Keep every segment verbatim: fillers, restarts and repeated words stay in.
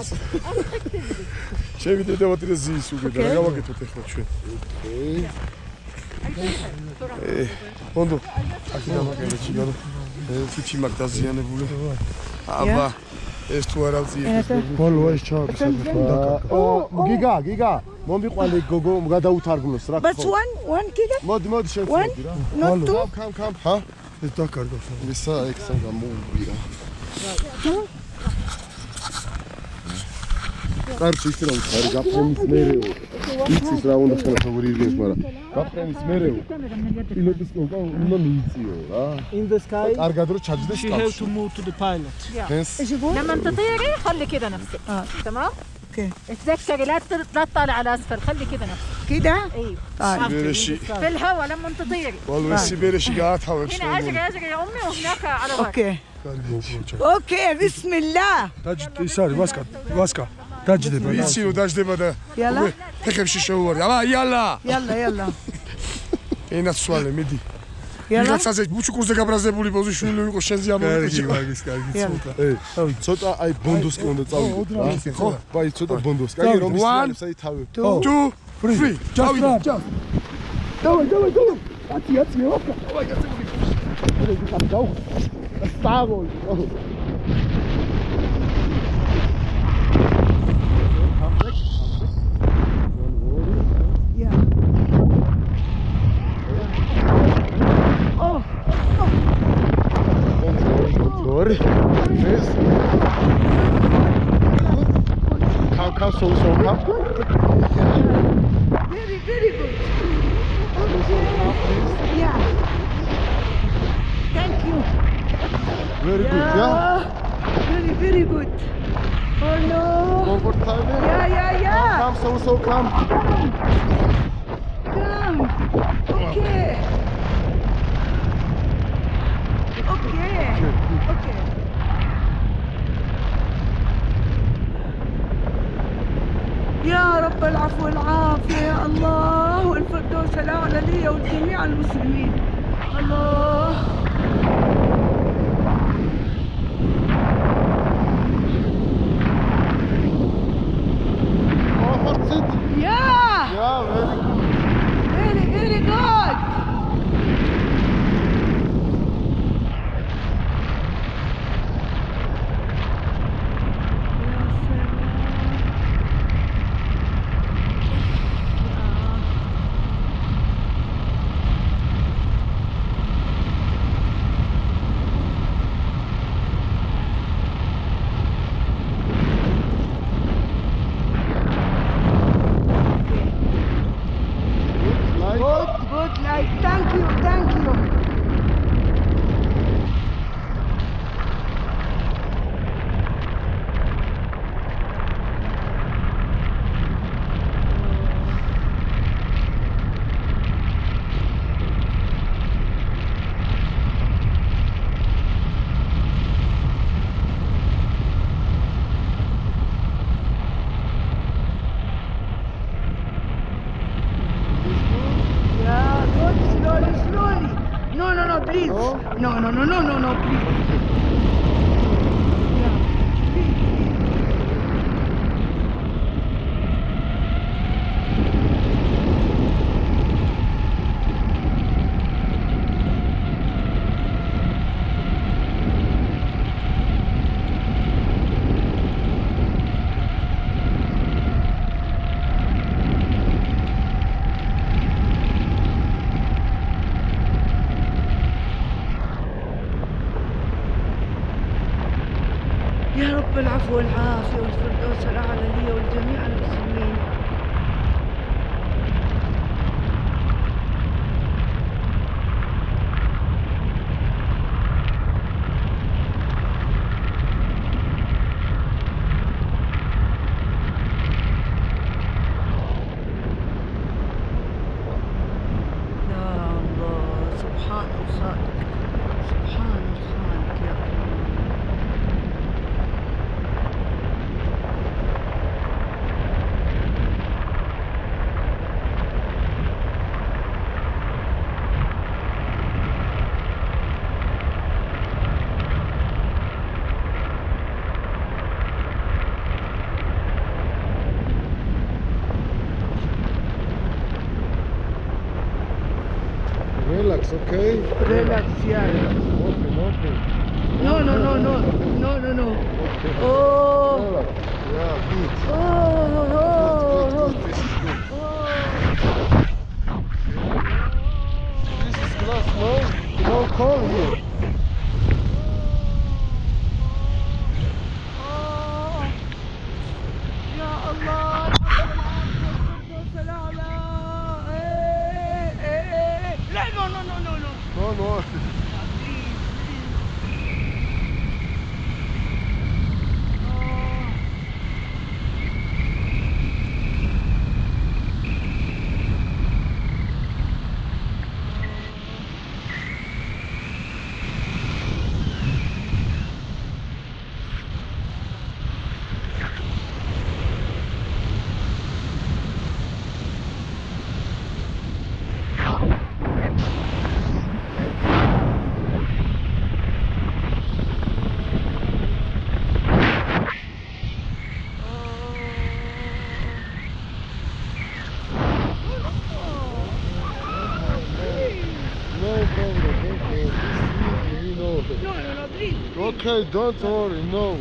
გასწრებს. შევიდე და ვატრეზის უკვე და რა გავაკეთოთ ახლა ჩვენ. ე, ბონდო. აქ დამაკელე ჩიგალო. ფიჩი მაგ დაზიანებული. აბა, ეს თუ არ ავწიეთ. ბოლო ეს ჩავდი საკუთარ. ო, გიგა, გიგა. მომიყვანე გოგო გადაუთარგმნოს რა. But one, one giga? მოდი, მოდი შევწევდი რა. Not two? Come, come, ha? ეს დაკარგავს. ისა ექსა გამოუვირა. კარგი ის რა უცხარი გაფრენის მერეო. იცის რა უნდა ხოლმე როგორი იგებს, მაგრამ გაფრენის მერეო. პილოტის კოკა უნდა მიიწიო რა. In the sky. კარგად რო ჩაჯდეს She have to move to the pilot. Hence. لما تطيري خلي كده نفسك. اه تمام؟ اوكي. اتذكري لا لا تطالع على اسفل، خلي كده نفسك. كده؟ ايوه. سيبيرشي. في الهواء لما تطيري. والله سيبيرشي قاعد حاول هنا اجري اجري يا امي وهناك على وجهك. اوكي. اوكي بسم الله. დაჯდე ის არის ვასკა ვასკა დაჯდება იცი რომ დაჯდება და يلا ფეხებში შეუვარი აბა იალა يلا يلا ენაც სვალე მიდი يلا ვიღაცაზე ბუჩუკურზე გაბრაზებული პოზიციები იყო შენზე ამოვიყო კარგი მაგის კარგი ცოტა ე თავი ცოტა აი ბონდოსკი უნდა წავიდე ხო ბაი ცოტა ბონდოსკი აი რომ ის აი თავი two three ჩავიდე დავай დავай დავай ათი ათი ოკა დავай გაწევდი ეს იქ დაუ სტაგო Sorry. Yes. Come, come, so, so, come. Very, very good. Yeah. Thank you. Very good, yeah? Very, very good. Oh no. One more time. Yeah, yeah, yeah. Come, so, so, come. Come. Okay. Okay. Okay. يا رب العفو والعافية يا الله والفردوس الأعلى لي ولجميع المسلمين الله Yeah. Yeah, very good. Very, very good. No, no, no, no, no, no, please. Yeah, please, please. يا رب العفو والعافية والفردوس الأعلى لي ولجميع المسلمين. يا الله سبحان الخالق سبحان الخالق يا الله. relax, okay? Relax, yeah. Open, open. No, no, no, no. No, no, no. Oh. Relax. Yeah, good. Oh. Good, Oh. good, this is good. Oh. This is glass, no? No cold here. يا الله العافية لا no no no no no No, no. No problem, don't worry. This is easy, we know. no no no breathe Okay, don't worry, no.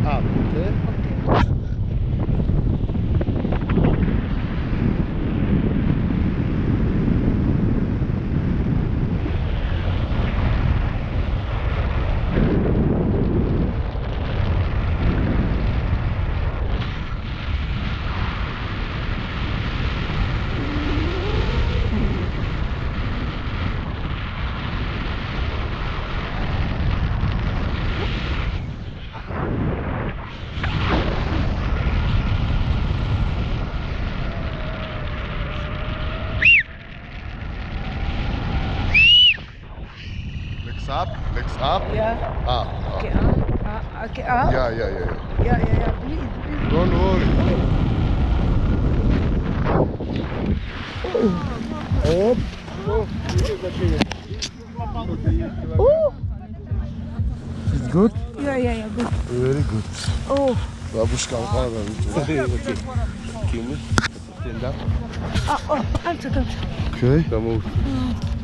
up. Okay? Up, legs up. Yeah. Up. Okay, up. Uh, okay, up. Yeah, yeah, yeah, yeah. Yeah, yeah, yeah. Please, please. Don't worry. Up. Oh. It's good? Yeah, yeah, yeah. Good. Very good. Oh. Babushka, okay. Kim? Ah, oh, I'm sorry. Okay. Mm.